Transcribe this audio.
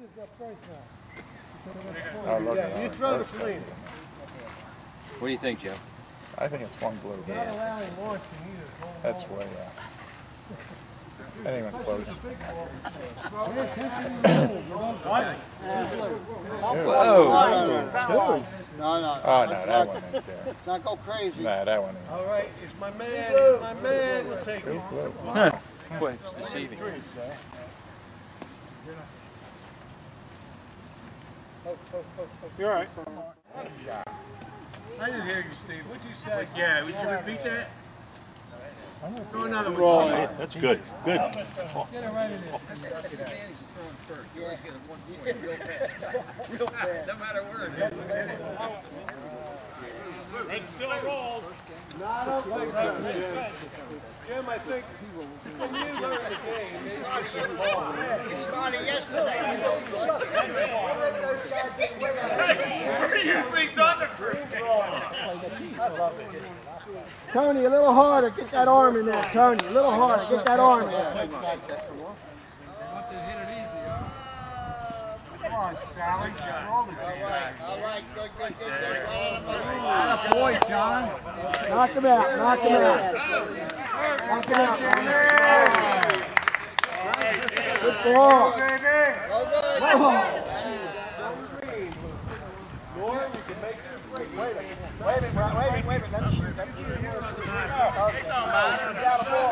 Yeah, you throw the clean. What do you think, Joe? I think it's one blue. Yeah. That's way out. I think it's close. Whoa! No, no. Oh, no, that one ain't there. Not go crazy. Nah, that one ain't. All right, it's my man. My man will take it. Boy, it's deceiving. You're all right. I didn't hear you, Steve. What'd you say? Yeah, would you repeat that? Throw another one. Right. That's good. Good. Get it right in there. Real bad. No matter where it is. Red still rolls. No, I don't think so. Jim, I think when you learn the game, it started yesterday. We're usually done the first game. I love it. Tony, a little harder. Get that arm in there, Tony. A little harder. Get that arm in there. Come on, Sally. All right. Good. Boy, John. Knock him out. Knock him out. Knock him out. Good ball. Wait a minute. Let me shoot. Let me shoot. It don't matter. It's out of ball.